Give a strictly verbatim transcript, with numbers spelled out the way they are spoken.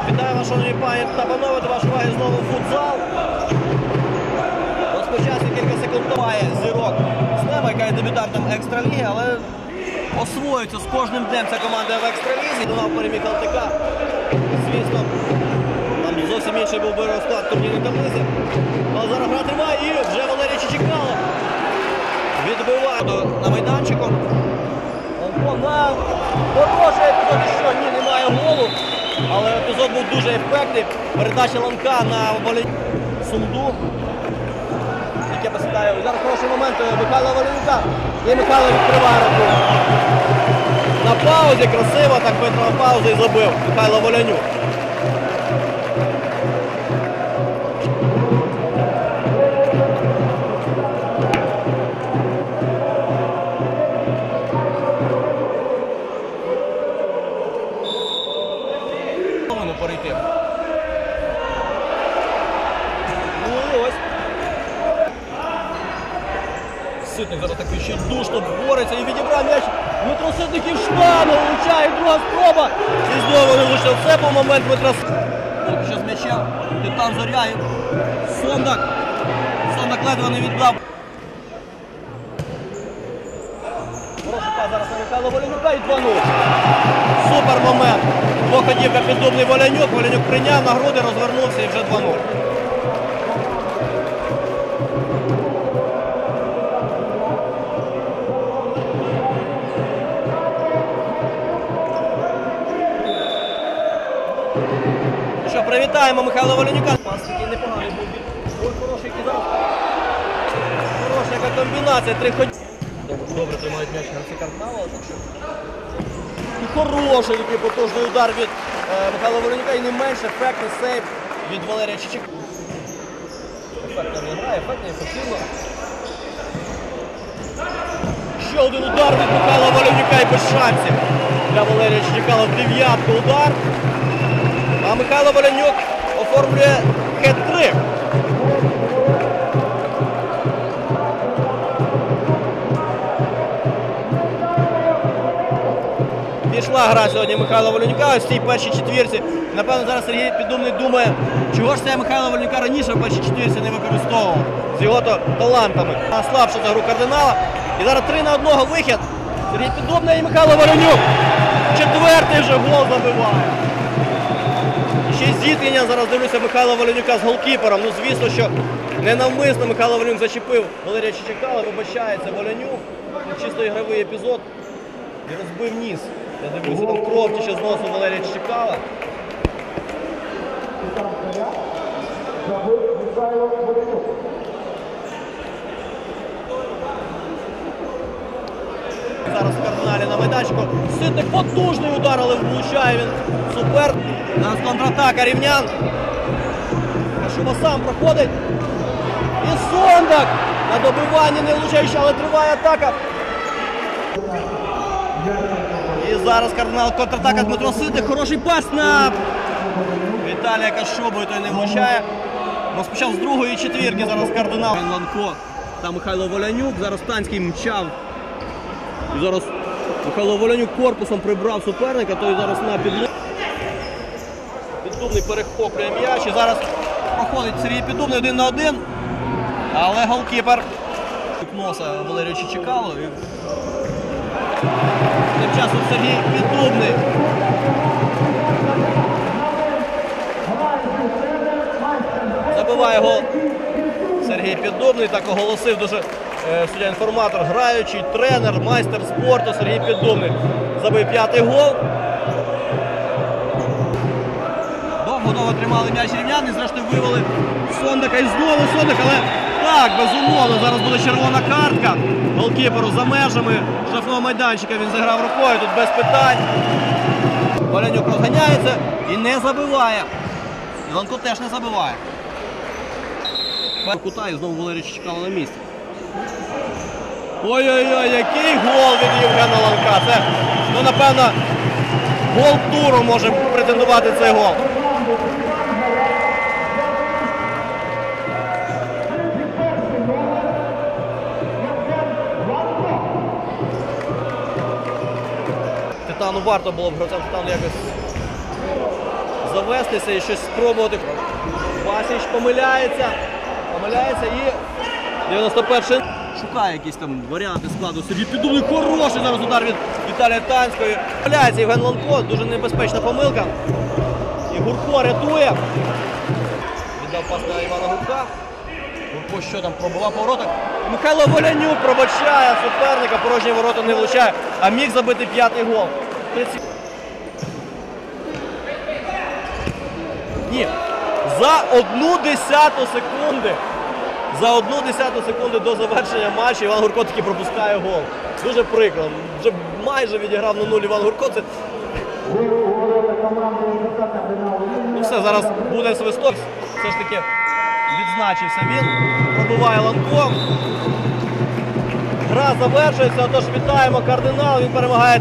Вітаю вас, шановні пані та панове, до вашої уваги знову футзал. Розпочався кілька секунд має зірок Снема, яка є дебютантом екстраліги, але освоюється з кожним днем ця команда в екстралізі. Донав переміг ЛТК. Звісно, там зовсім інший був би розклад турнірної таблиці. Але зараз гра триває і вже Валерій Чичикало відбиває на майданчику. На хороший епізод, що ні, немає голу, але епізод був дуже ефектний. Передача Ланка на Волі... Сумду, яке посідає. Зараз хороший момент Михайла Воленюка. І Михайло відкриває рахунок. На паузі красиво, так витримав паузу і забив Михайло Воленюк. Перейти. Ну і ось. Ситник зараз так ще душно бореться і відібрав м'яч. Дмитро Ситник і в штангу влучає, друга спроба. І знову не влучив. Це був момент Дмитра Ситника. Поки що з м'ячем Титан Зоря. Сондак. Сондак ледве не віддав. Хороший пас зараз на Михайла Воленюка і два нуль. Супер момент. Двоходівка піддубний Волянюк. Волянюк прийняв на груди, розвернувся і вже два нуль. Що, привітаємо Михайла Воленюка. Пас такий непоганий був. Ой, хороший кидав. Хороша яка комбінація. Три ходів. Добре тримають м'яч гравці Кардинала. І хороший такий потужний удар від е, Михайла Воленюка і не менш ефектний сейв від Валерія Чичикала. Ефектно не грає, ефектно, ефективно. Ще один удар від Михайла Воленюка і без шансів для Валерія Чичикала. Дев'ятка удар. А Михайло Воленюк оформлює хет-трик. Пішла гра сьогодні Михайла Воленюка ось в цій першій четвірці. Напевно, зараз Сергій Піддубний думає, чого ж це Михайла Воленюка раніше в першій четвірці не використовував з його -то талантами. Слабше за гру Кардинала. І зараз три на одного вихід. Сергій Піддубний і Михайло Воленюк. Четвертий вже гол забиває. Ще й зіткнення зараз дивлюся Михайла Воленюка з голкіпером. Ну, звісно, що ненавмисно Михайло Воленюк зачепив Валерія Чичикала, вибачається Воленюк. Чисто ігровий епізод. І розбив ніс. Я дивлюся, там кров ще з носу Валерія Чичикала. Зараз в Кардиналі на майданчику. Ситник потужний удар, але влучає він супер. Зараз контратака рівнян. Шума сам проходить. І Сондак на добиванні не влучаючи, але триває атака. І зараз Кардинал контратака Дмитро Ситник. Хороший пас на Віталія Кашобу, той не влучає. Розпочав з другої четвірки зараз Кардинал. Ланко та Михайло Волянюк. Зараз Танський мчав. І зараз Михайло Волянюк корпусом прибрав суперника, той зараз на підлогу. Піддубний перехоплює м'яч і зараз проходить Сергій Піддубний один на один. Але голкіпер носа Валерію Чичикалу. Тим часом Сергій Піддубний. Забиває гол Сергій Піддубний, так оголосив дуже е, суддя-інформатор, граючий, тренер, майстер спорту Сергій Піддубний. Забив п'ятий гол. Довго-довго тримали м'яч рівняни, зрештою вивели Сондака і знову Сондак, але так, безумовно, зараз буде червона картка голкіперу за межами штрафного майданчика, він заграв рукою, тут без питань. Воленюк розганяється і не забиває. Ланко теж не забиває. Кута і знову Валерій Чичикало на місці. Ой-ой-ой, який гол від Євгена Ланка. Це, ну, напевно, гол туру може претендувати цей гол. Титану варто було б гравцям Титану якось завестися і щось спробувати. Васіч помиляється. Помиляється і дев'яносто перший. Шукає якісь там варіанти складу собі. Підумний хороший зараз удар від Віталія Танського. Помиляється Євген Ланко. Дуже небезпечна помилка. І Гурко рятує. Віддав пас на Івана Гурка. Гурко що там пробував по воротах. Михайло Волянюк пробачає суперника. Порожні ворота не влучає. А міг забити п'ятий гол. Ні. За одну десяту секунди. За одну десяту секунди до завершення матчу Іван Гурко таки пропускає гол. Дуже прикро. Вже майже відіграв на нуль Іван Гурко. Це... Ну все, зараз буде свисток. Все ж таки відзначився він. Пробиває Ланко. Гра завершується, отож вітаємо Кардинал. Він перемагає.